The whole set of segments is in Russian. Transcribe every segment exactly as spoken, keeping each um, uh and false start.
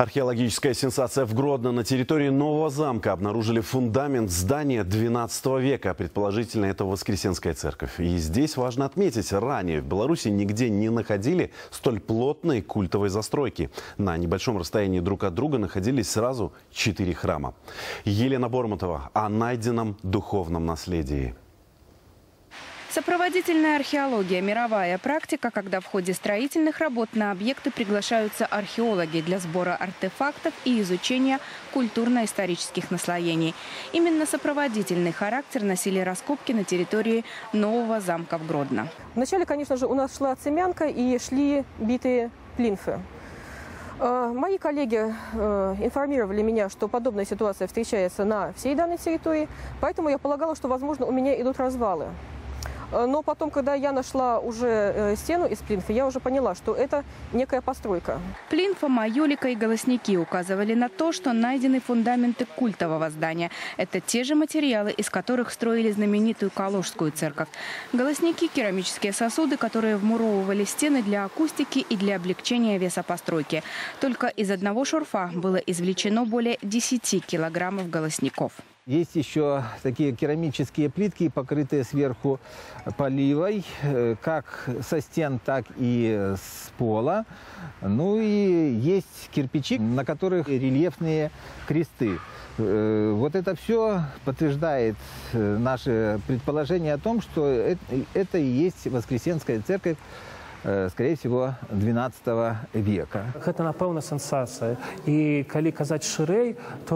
Археологическая сенсация в Гродно. На территории нового замка обнаружили фундамент здания двенадцатого века. Предположительно, это Воскресенская церковь. И здесь важно отметить, ранее в Беларуси нигде не находили столь плотной культовой застройки. На небольшом расстоянии друг от друга находились сразу четыре храма. Елена Бормотова о найденном духовном наследии. Сопроводительная археология – мировая практика, когда в ходе строительных работ на объекты приглашаются археологи для сбора артефактов и изучения культурно-исторических наслоений. Именно сопроводительный характер носили раскопки на территории нового замка в Гродно. Вначале, конечно же, у нас шла цемянка и шли битые плинфы. Мои коллеги информировали меня, что подобная ситуация встречается на всей данной территории, поэтому я полагала, что, возможно, у меня идут развалы. Но потом, когда я нашла уже стену из плинфа, я уже поняла, что это некая постройка. Плинфа, майолика и голосники указывали на то, что найдены фундаменты культового здания. Это те же материалы, из которых строили знаменитую Калужскую церковь. Голосники – керамические сосуды, которые вмуровывали стены для акустики и для облегчения веса постройки. Только из одного шурфа было извлечено более десяти килограммов голосников. Есть еще такие керамические плитки, покрытые сверху поливой, как со стен, так и с пола. Ну и есть кирпичи, на которых рельефные кресты. Вот это все подтверждает наше предположение о том, что это и есть Воскресенская церковь, скорее всего, двенадцатого века. Это, напевно, сенсация. И коли казать ширей,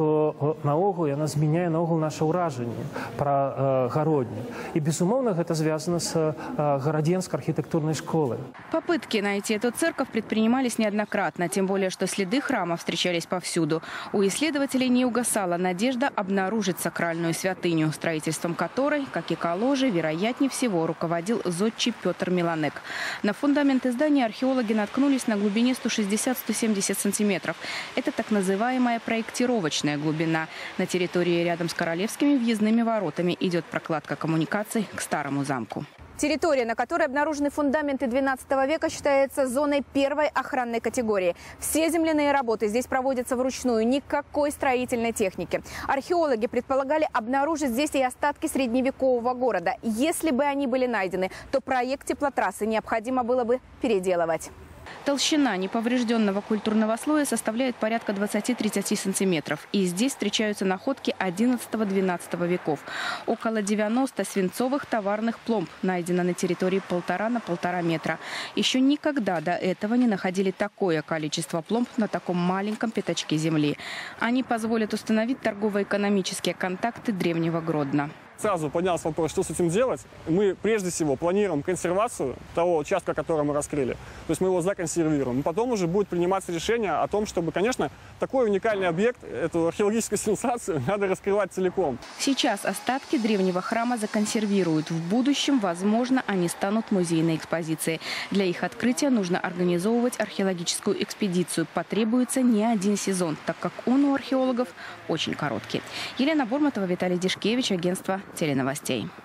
то наогул яна змяняе наогул наше ўражанне про Гародню. И, безумовно, это связано с Городенской архитектурной школой. Попытки найти эту церковь предпринимались неоднократно, тем более, что следы храма встречались повсюду. У исследователей не угасала надежда обнаружить сакральную святыню, строительством которой, как и Калужи, вероятнее всего руководил зодчий Петр Миланек. На фундаменты здания археологи наткнулись на глубине сто шестьдесят — сто семьдесят сантиметров. Это так называемая проектировочная глубина. На территории рядом с Королевскими въездными воротами идет прокладка коммуникаций к старому замку. Территория, на которой обнаружены фундаменты двенадцатого века, считается зоной первой охранной категории. Все земляные работы здесь проводятся вручную, никакой строительной техники. Археологи предполагали обнаружить здесь и остатки средневекового города. Если бы они были найдены, то проект теплотрассы необходимо было бы переделывать. Толщина неповрежденного культурного слоя составляет порядка двадцати-тридцати сантиметров. И здесь встречаются находки одиннадцатого-двенадцатого веков. Около девяноста свинцовых товарных пломб найдено на территории полтора на полтора метра. Еще никогда до этого не находили такое количество пломб на таком маленьком пятачке земли. Они позволят установить торгово-экономические контакты древнего Гродно. Сразу поднялся вопрос, что с этим делать. Мы прежде всего планируем консервацию того участка, который мы раскрыли. То есть мы его законсервируем. Потом уже будет приниматься решение о том, чтобы, конечно, такой уникальный объект, эту археологическую сенсацию, надо раскрывать целиком. Сейчас остатки древнего храма законсервируют. В будущем, возможно, они станут музейной экспозицией. Для их открытия нужно организовывать археологическую экспедицию. Потребуется не один сезон, так как он у археологов очень короткий. Елена Бормотова, Виталий Дишкевич, агентство теленовостей.